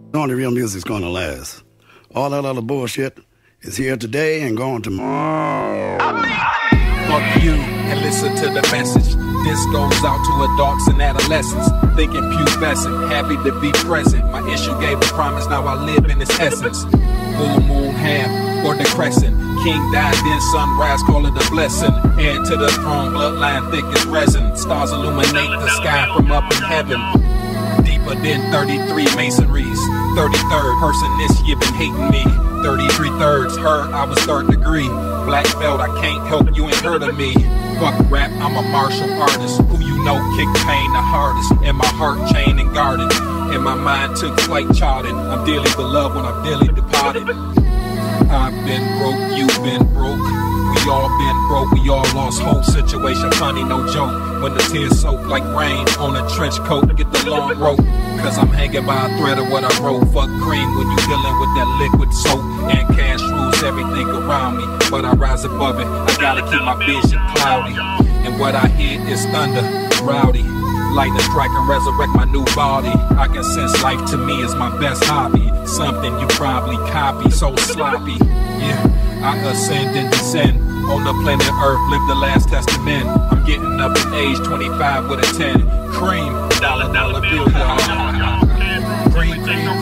Only real music's gonna last. All that other bullshit is here today and gone tomorrow. Fuck you and listen to the message. This goes out to adults and adolescents thinking pubescent, happy to be present. My issue gave a promise, now I live in its essence. Full moon, ham, or the crescent. King died, then sunrise, call it a blessing. Heir to the throne, bloodline thick as resin. Stars illuminate the sky from up in heaven. Deeper than 33 masonries. 33rd person this year been hating me. 33 thirds, her, I was third degree. Black belt, I can't help, you ain't heard of me. Fuck rap, I'm a martial artist. Who you know kick pain the hardest. In my heart chained and guarded. In my mind took flight charted. I'm dearly beloved when I'm dearly departed. I've been broke, you've been broke. We all been broke, we all lost hope. Situation funny, no joke. When the tears soak like rain on a trench coat, get the long rope. Cause I'm hanging by a thread of what I wrote. Fuck cream when you dealing with that liquid soap. And cash rules everything around me, but I rise above it. I gotta keep my vision cloudy. And what I hear is thunder, rowdy. Lightning strike and resurrect my new body. I can sense life to me is my best hobby. Something you probably copy, so sloppy. Yeah, I ascend and descend. On the planet Earth, live the last testament. I'm getting up in age, 25 with a 10. Cream, dollar bill, y'all. Cream,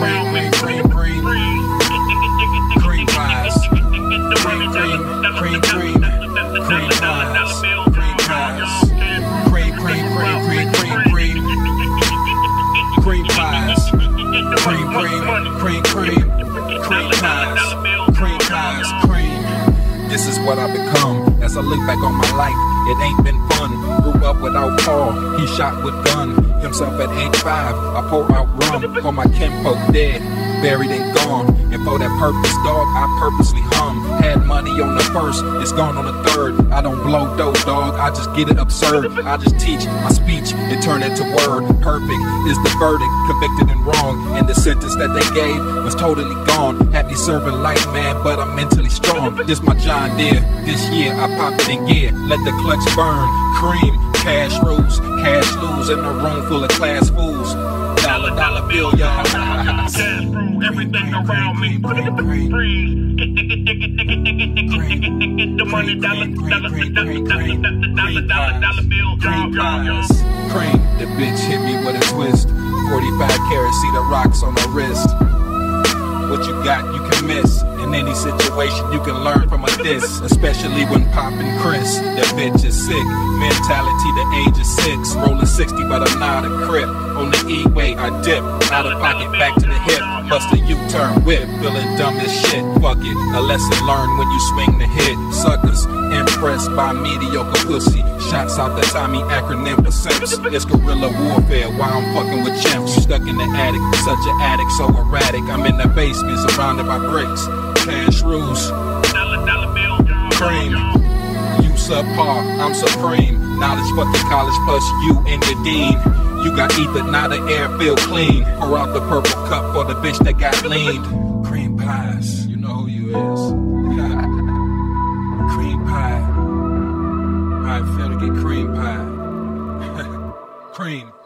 cream pies. Cream pies. Cream pies. Cream pies. Cream pies. This is what I become. As I look back on my life, it ain't been fun. Grew up without Paul, he shot with gun. Himself at age 5, I pour out rum for my kinfolk dead, buried and gone. And for that purpose, dog, I purposely hum. Had money on the first, it's gone on the third. I don't blow dough, dog, I just get it absurd. I just teach my speech and turn it to word. Perfect is the verdict, convicted and wrong. And the sentence that they gave was totally gone. Happy serving life, man, but I'm mentally strong. This my John Deere, this year I pop it in gear. Let the clutch burn, cream, cash rules, cash lose in a room full of class fools. Dollar bill, y'all. Everything around me, green. The money, dollar bill, Cream, the bitch hit me with a twist. 45 carats, see the rocks on her wrist. What you got, you can miss. In any situation, you can learn from a diss. Especially when poppin' Chris. That bitch is sick. Mentality, the age is 6. Rolling 60, but I'm not a crip. On the E-way, I dip. Out of pocket, back to the hip. Bust a U-turn whip. Feeling dumb as shit. Fuck it. A lesson learned when you swing the hit. Suckers impressed by mediocre pussy. Shots out the Tommy acronym for simps. It's guerrilla warfare while I'm fucking with chimps. Stuck in the attic, such an addict, so erratic. I'm in the basement, surrounded by bricks. Cash rules. Dollar bill, Cream. You subpar, I'm supreme. Knowledge for the college plus you and your dean. You got ether, now the air feel clean. Pour out the purple cup for the bitch that got leaned. Cream pies, you know who you is. Cream pie. How I feel to get cream pie. Cream.